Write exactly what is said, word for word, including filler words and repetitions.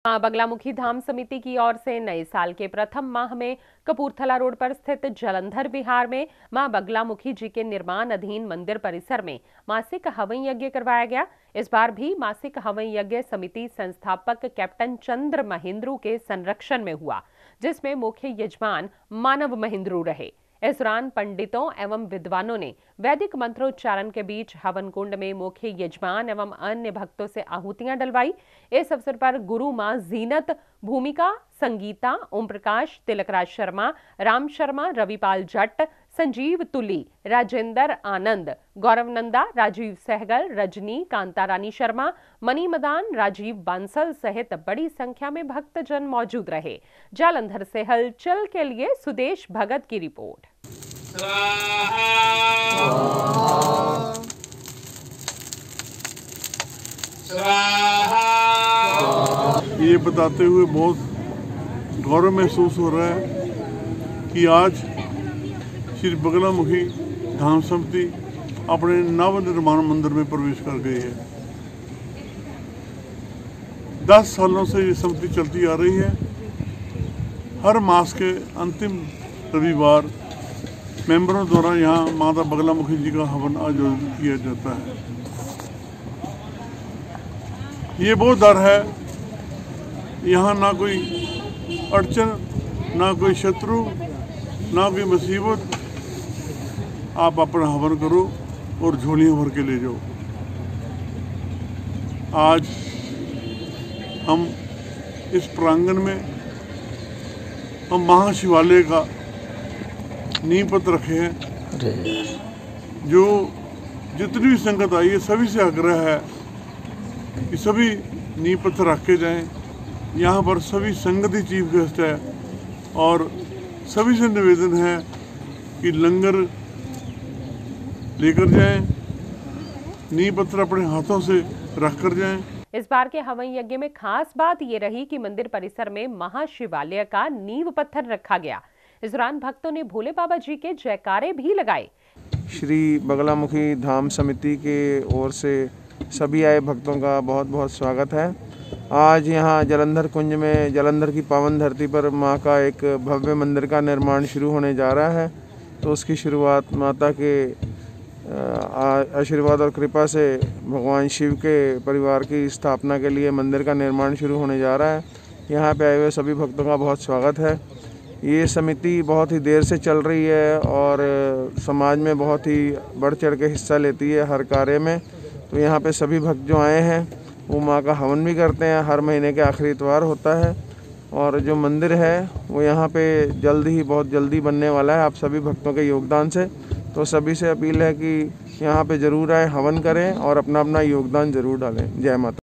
मां बगलामुखी धाम समिति की ओर से नए साल के प्रथम माह में कपूरथला रोड पर स्थित जलंधर विहार में मां बगलामुखी जी के निर्माण अधीन मंदिर परिसर में मासिक हवन यज्ञ करवाया गया। इस बार भी मासिक हवन यज्ञ समिति संस्थापक कैप्टन चंद्र महेंद्रू के संरक्षण में हुआ, जिसमें मुख्य यजमान मानव महेंद्रू रहे। इस दौरान पंडितों एवं विद्वानों ने वैदिक मंत्रोच्चारण के बीच हवन कुंड में मुख्य यजमान एवं अन्य भक्तों से आहुतियां डलवाई। इस अवसर पर गुरु मां जीनत, भूमिका, संगीता, ओम प्रकाश, तिलकराज शर्मा, राम शर्मा, रविपाल जट्ट, संजीव तुली, राजेंद्र आनंद, गौरव नंदा, राजीव सहगल, रजनी, कांता रानी शर्मा, मनी मदान, राजीव बांसल सहित बड़ी संख्या में भक्तजन मौजूद रहे। जालंधर से हलचल के लिए सुदेश भगत की रिपोर्ट। ये बताते हुए बहुत गौरव महसूस हो रहा है कि आज श्री बगलामुखी धाम समिति अपने नव निर्माण मंदिर में प्रवेश कर गई है। दस सालों से ये समिति चलती आ रही है। हर मास के अंतिम रविवार मेंबरों द्वारा यहाँ माता बगलामुखी जी का हवन आयोजित किया जाता है। ये वो दर है, यहाँ ना कोई अड़चन, ना कोई शत्रु, ना कोई मुसीबत। आप अपना हवन करो और झोलियाँ भर के ले जाओ। आज हम इस प्रांगण में हम महाशिवालय का नींव पत्थर रखे हैं। जो जितनी भी संगत आई है सभी से आग्रह है कि सभी नींव पत्थर रखे जाएं। यहाँ पर सभी संगत ही चीफ गेस्ट है और सभी से निवेदन है कि लंगर लेकर जाएं, नींव पत्थर अपने हाथों से रख कर जाएं। इस बार के हवन यज्ञ में खास बात ये रही कि मंदिर परिसर में महाशिवालय का नींव पत्थर रखा गया। इस दौरान भक्तों ने भोले बाबा जी के जयकारे भी लगाए। श्री बगलामुखी धाम समिति के ओर से सभी आए भक्तों का बहुत बहुत स्वागत है। आज यहाँ जलंधर कुंज में जलंधर की पावन धरती पर माँ का एक भव्य मंदिर का निर्माण शुरू होने जा रहा है, तो उसकी शुरुआत माता के आशीर्वाद और कृपा से भगवान शिव के परिवार की स्थापना के लिए मंदिर का निर्माण शुरू होने जा रहा है। यहाँ पे आए हुए सभी भक्तों का बहुत स्वागत है। ये समिति बहुत ही देर से चल रही है और समाज में बहुत ही बढ़ चढ़ के हिस्सा लेती है हर कार्य में। तो यहाँ पे सभी भक्त जो आए हैं वो माँ का हवन भी करते हैं। हर महीने के आखिरी इतवार होता है और जो मंदिर है वो यहाँ पे जल्दी ही बहुत जल्दी बनने वाला है आप सभी भक्तों के योगदान से। तो सभी से अपील है कि यहाँ पे ज़रूर आए, हवन करें और अपना अपना योगदान ज़रूर डालें। जय माता।